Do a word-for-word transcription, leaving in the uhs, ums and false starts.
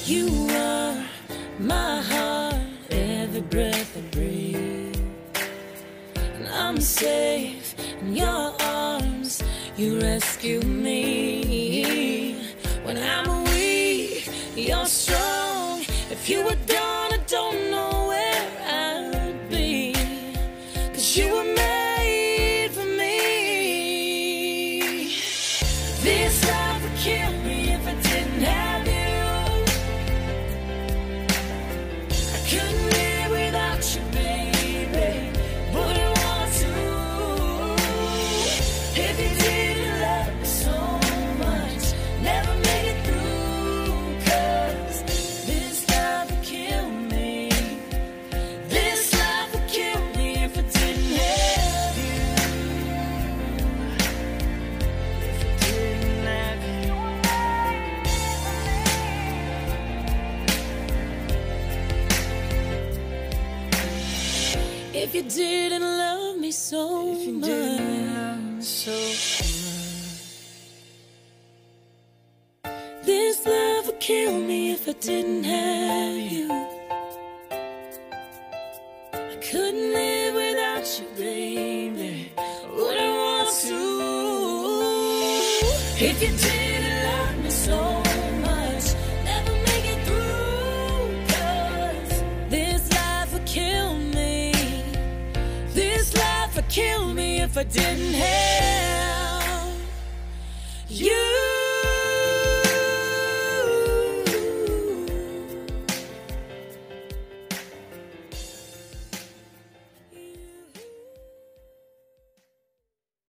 You are my heart, every breath I breathe. And I'm safe in your arms, you rescue me. When I'm weak, you're strong. If you were gone, I don't know where I'd be, 'cause you were made for me. This life would kill me if I didn't have you. I couldn't live without you, baby. Wouldn't want to. If you didn't love me so much, never make it through, 'cause this life would kill me. This life would kill me if I didn't have you. If I didn't have you. If you didn't love me so If you much. didn't love me so This love would kill me if I didn't have you. I couldn't live without you, baby. Wouldn't want to. If you didn't love me so much, never make it through, 'cause this life would kill me. This life would kill me if I didn't have you.